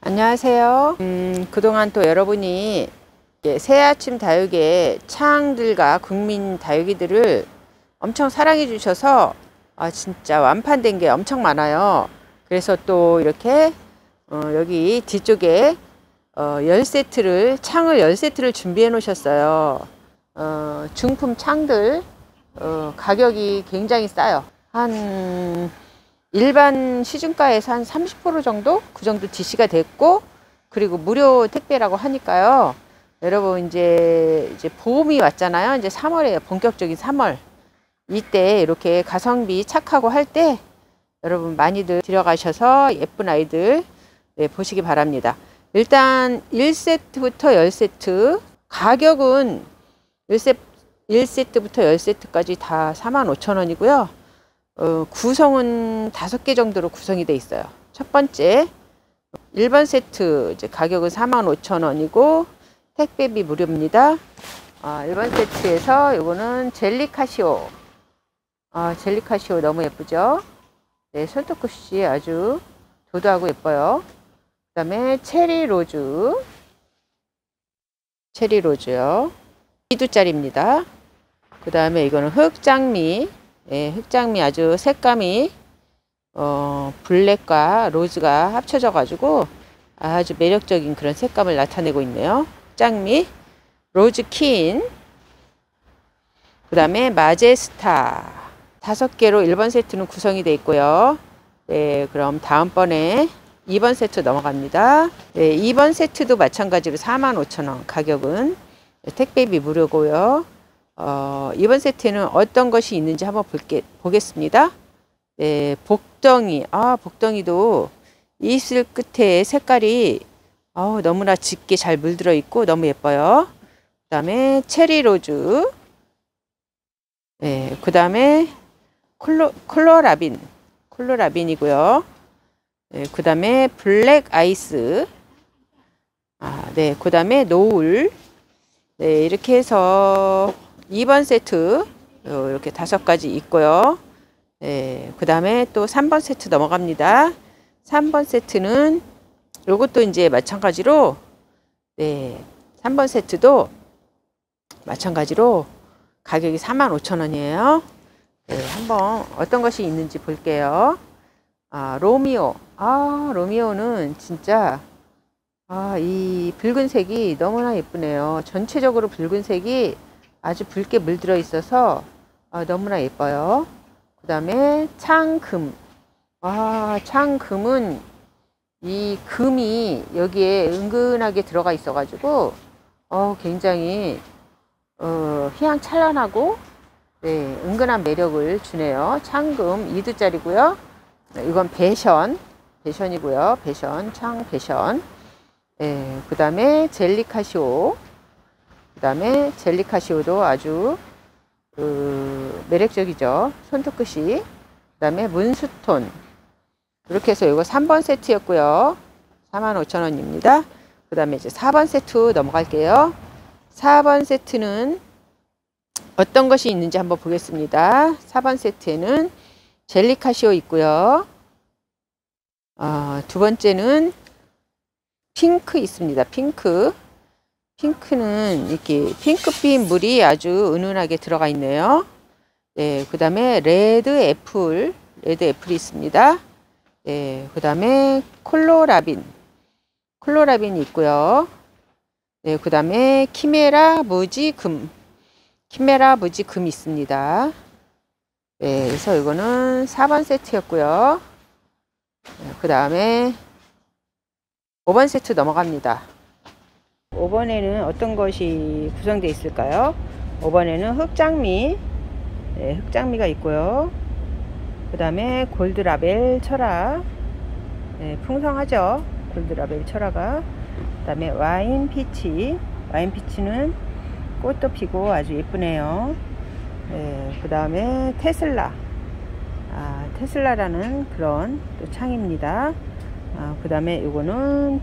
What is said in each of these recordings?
안녕하세요. 그동안 또 여러분이 새아침 다육의 창들과 국민 다육이들을 엄청 사랑해 주셔서 진짜 완판된 게 엄청 많아요. 그래서 또 이렇게 여기 뒤쪽에 창을 10세트를 준비해 놓으셨어요. 중품 창들 가격이 굉장히 싸요. 한 일반 시중가에서 한 30% 정도? 그 정도 DC가 됐고, 그리고 무료 택배라고 하니까요. 여러분 이제 봄이 왔잖아요. 이제 3월이에요. 본격적인 3월. 이때 이렇게 가성비 착하고 할 때 여러분 많이들 들여가셔서 예쁜 아이들 보시기 바랍니다. 일단 1세트부터 10세트 가격은 1세트부터 10세트까지 다 45,000원이고요. 구성은 5개 정도로 구성이 되어 있어요. 첫 번째 1번 세트 이제 가격은 45,000원이고 택배비 무료입니다. 1번 세트에서 요거는 젤리카시오. 젤리카시오 너무 예쁘죠? 네, 손톱끝이 아주 도도하고 예뻐요. 그 다음에 체리로즈요. 2두짜리입니다. 그 다음에 이거는 흑장미. 네, 흑장미 아주 색감이 블랙과 로즈가 합쳐져 가지고 아주 매력적인 그런 색감을 나타내고 있네요. 흑장미, 로즈킨, 그 다음에 마제스타 5개로 1번 세트는 구성이 되어 있고요. 네, 그럼 다음번에 2번 세트 넘어갑니다. 네, 2번 세트도 마찬가지로 45,000원 가격은 택배비 무료고요. 이번 세트에는 어떤 것이 있는지 한번 보겠습니다. 네, 복덩이. 복덩이도 이슬 끝에 색깔이 너무나 짙게 잘 물들어 있고 너무 예뻐요. 그 다음에 체리로즈. 네, 그 다음에 콜로라빈이고요. 네, 그 다음에 블랙 아이스. 네, 그 다음에 노을. 네, 이렇게 해서 2번 세트 이렇게 5가지 있고요. 네, 그 다음에 또 3번 세트 넘어갑니다. 3번 세트는 요것도 이제 마찬가지로 3번 세트도 마찬가지로 가격이 45,000원이에요. 네, 한번 어떤 것이 있는지 볼게요. 로미오. 로미오는 진짜 이 붉은색이 너무나 예쁘네요. 전체적으로 붉은색이 아주 붉게 물들어 있어서 너무나 예뻐요. 그 다음에 창금. 창금은 이 금이 여기에 은근하게 들어가 있어 가지고 굉장히 휘황찬란하고 은근한 매력을 주네요. 창금 2두짜리고요. 이건 배션이고요. 창 배션. 그 다음에 젤리카시오. 그 다음에 젤리카시오도 아주 매력적이죠. 손톱끝이. 그 다음에 문수톤. 이렇게 해서 이거 3번 세트였고요. 45,000원입니다. 그 다음에 이제 4번 세트 넘어갈게요. 4번 세트는 어떤 것이 있는지 한번 보겠습니다. 4번 세트에는 젤리카시오 있고요. 두 번째는 핑크 있습니다. 핑크는 이렇게 핑크빛 물이 아주 은은하게 들어가 있네요. 네, 그 다음에 레드 애플이 있습니다. 네, 그 다음에 콜로라빈이 있고요. 네, 그 다음에 키메라 무지금 있습니다. 네, 그래서 이거는 4번 세트였고요. 네, 그 다음에 5번 세트 넘어갑니다. 5번에는 어떤 것이 구성되어 있을까요? 5번에는 흑장미가 있고요. 그 다음에 골드라벨 철화. 네, 풍성하죠? 골드라벨 철화가. 그 다음에 와인피치는 꽃도 피고 아주 예쁘네요. 네, 그 다음에 테슬라라는 그런 또 창입니다. 그 다음에 이거는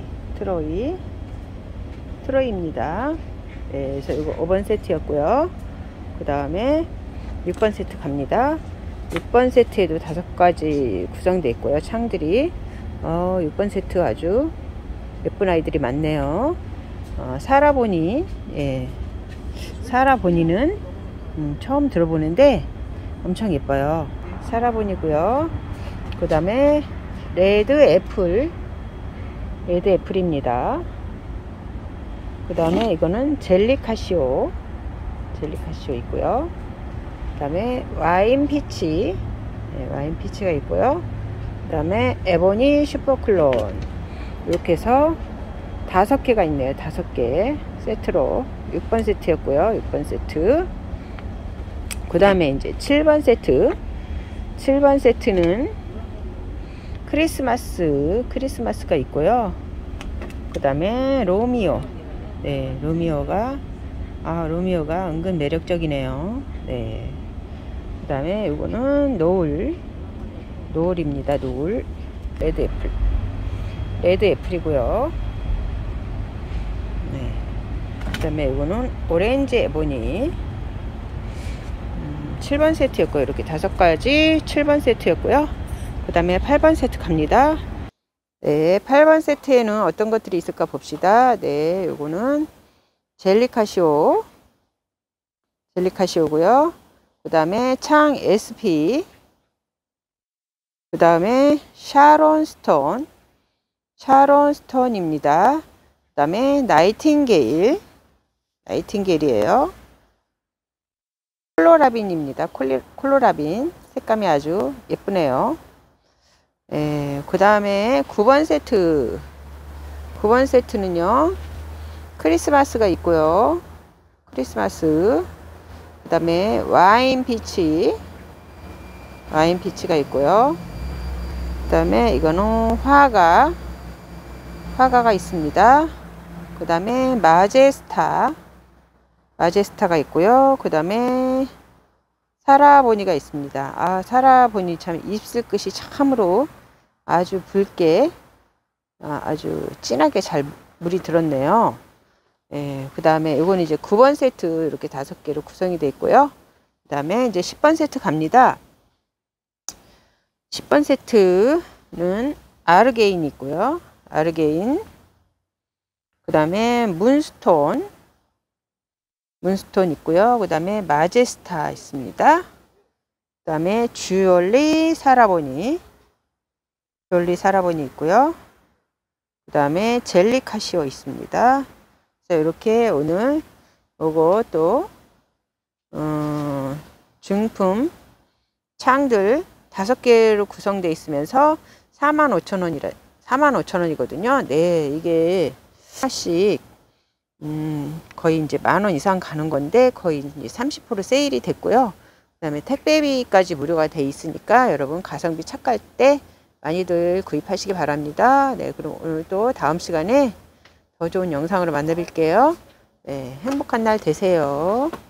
트로이입니다. 네, 그래서 이거 5번 세트였고요. 그 다음에 6번 세트 갑니다. 6번 세트에도 5가지 구성되어 있고요. 창들이 6번 세트 아주 예쁜 아이들이 많네요. 사라보니, 예, 사라보니는 처음 들어보는데 엄청 예뻐요. 사라보니고요. 그 다음에 레드 애플입니다. 그 다음에 이거는 젤리카시오 있고요. 그 다음에 와인 피치, 네, 와인 피치가 있고요. 그 다음에 에보니 슈퍼클론, 이렇게 해서 5개가 있네요. 5개 세트로 6번 세트였고요. 6번 세트. 그 다음에 이제 7번 세트는 크리스마스가 있고요. 그 다음에 로미오. 네, 로미오가 은근 매력적이네요. 네. 그 다음에 이거는 노을입니다. 노을. 레드 애플이고요. 네. 그 다음에 이거는 오렌지 에보니. 7번 세트였고요. 이렇게 5가지 7번 세트였고요. 그 다음에 8번 세트 갑니다. 네, 8번 세트에는 어떤 것들이 있을까 봅시다. 네, 요거는 젤리카시오고요. 그 다음에 창 SP, 그 다음에 샤론스톤입니다. 그 다음에 나이팅게일이에요. 콜로라빈입니다. 콜로라빈. 색감이 아주 예쁘네요. 예, 그 다음에 9번 세트는요, 크리스마스가 있고요. 크리스마스. 그 다음에 와인 피치가 있고요. 그 다음에 이거는 화가가 있습니다. 그 다음에 마제스타가 있고요. 그 다음에 사라보니가 있습니다. 사라보니 참 입술 끝이 참으로 아주 붉게, 아주 진하게 잘 물이 들었네요. 예, 그 다음에 이거는 이제 9번 세트 이렇게 5개로 구성이 되어 있고요. 그 다음에 이제 10번 세트 갑니다. 10번 세트는 아르게인 있고요. 아르게인. 그 다음에 문스톤 있고요. 그 다음에 마제스타 있습니다. 그 다음에 주얼리 사라보니 있고요. 그 다음에 젤리카시오 있습니다. 자, 이렇게 오늘 요거 또 중품 창들 5개로 구성되어 있으면서 45,000원이거든요. 네, 이게 하나씩 거의 이제 10,000원 이상 가는 건데 거의 이제 30% 세일이 됐고요. 그 다음에 택배비까지 무료가 돼 있으니까 여러분 가성비 착할 때 많이들 구입하시기 바랍니다. 네, 그럼 오늘 또 다음 시간에 더 좋은 영상으로 만나 뵐게요. 네, 행복한 날 되세요.